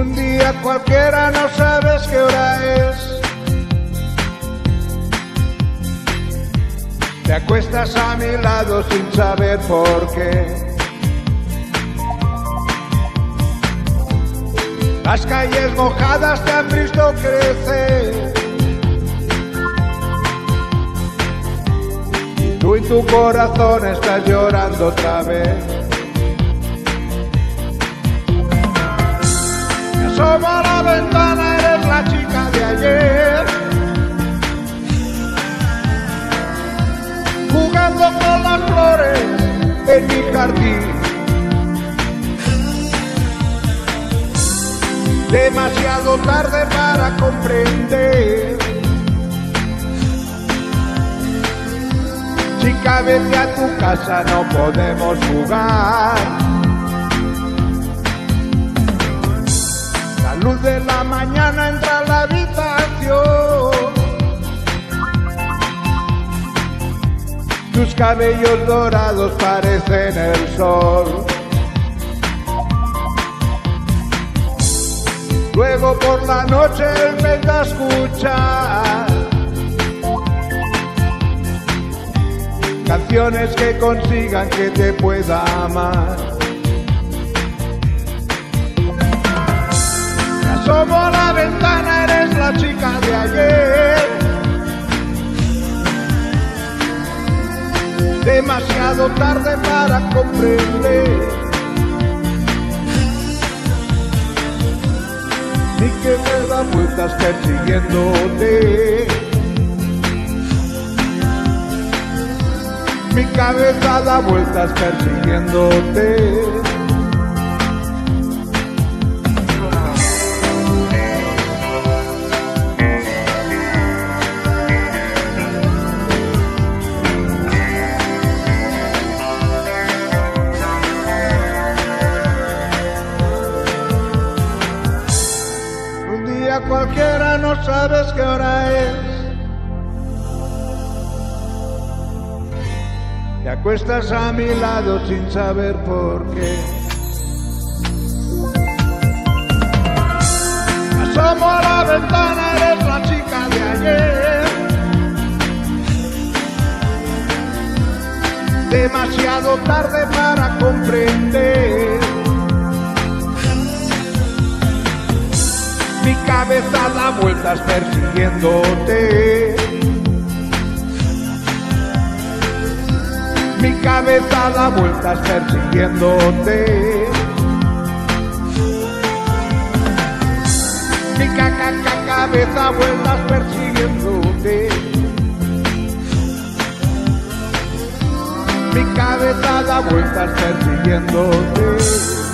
Un día cualquiera no sabes qué hora es. Te acuestas a mi lado sin saber por qué. Las calles mojadas te han visto crecer. Y tú en tu corazón estás llorando otra vez. Me asomo a la ventana, eres la chica de ayer. Jugando con las flores en mi jardín. Demasiado tarde para comprender. Chica, vete a tu casa, no podemos jugar. La luz de la mañana entra a la habitación. Tus cabellos dorados parecen el sol. Luego por la noche él me da a escuchar canciones que consigan que te pueda amar. Me asomo a la ventana, eres la chica de ayer. Demasiado tarde para comprender. Ni que me da vueltas persiguiéndote. Mi cabeza da vueltas persiguiéndote. Cualquiera no sabes qué hora es. Te acuestas a mi lado sin saber por qué. Me asomo a la ventana, eres la chica de ayer. Demasiado tarde para comprender. Mi cabeza da vueltas persiguiéndote. Mi cabeza da vueltas persiguiéndote. Mi cabeza vueltas persiguiéndote. Mi cabeza da vueltas persiguiéndote.